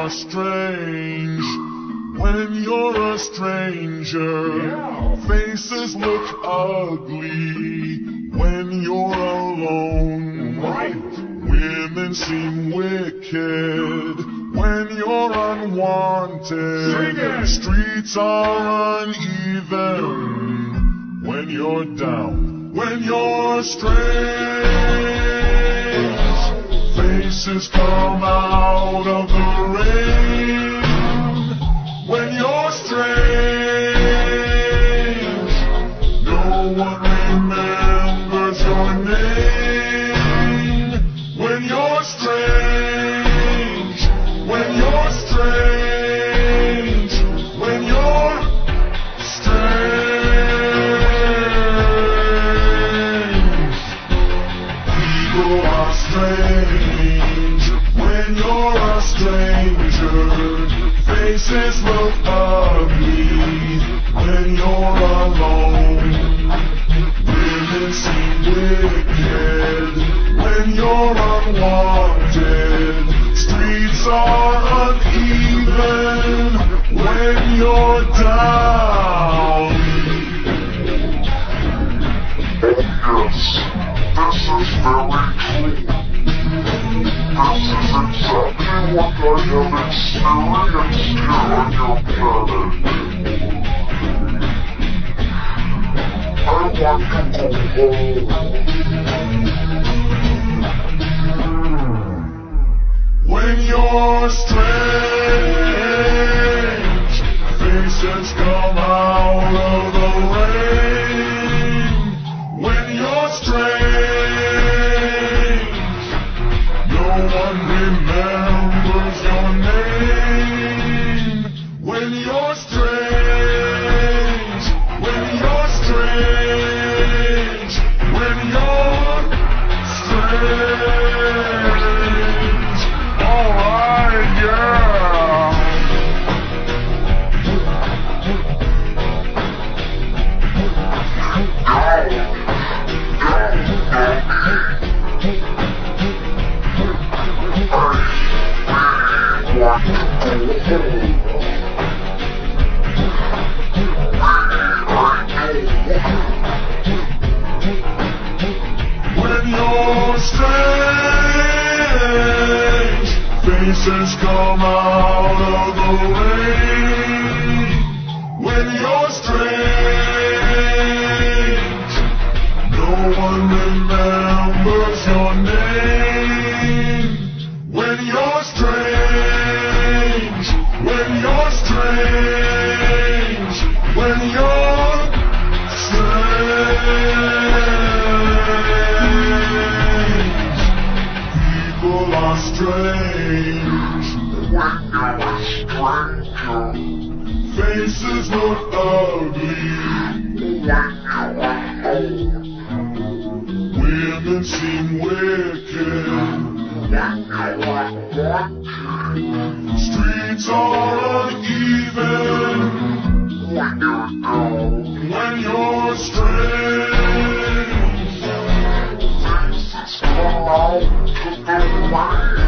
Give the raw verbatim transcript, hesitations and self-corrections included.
are strange. When you're a stranger, yeah. Faces look ugly. When you're alone, right. Women seem wicked. When you're unwanted, streets are uneven. When you're down, when you're strange, faces come out of the rain. When you're strange, no one remembers your name. When you're strange, when you're strange, when you're strange, people are strange. When you're a stranger, faces look ugly. When you're alone, women seem wicked. When you're unwanted, streets are uneven. When you're down. Oh yes, this is very true. This is exactly what I have experienced here on your planet. I want to go home. When you're strange, faces come out of the rain. When you're strange, no one remembers your name. When you're strange, when you're strange, when you're strange. Alright, yeah. When you're strange, faces come out of the rain. When you're strange, no one remembers your name. When you're strange, when you're strange, when you're strange, people are strange. When you're a stranger, Faces look ugly. when you're alone, Women seem wicked. when you're unwanted, Streets are uneven. when you're down, When you're strange, faces come out of the rain.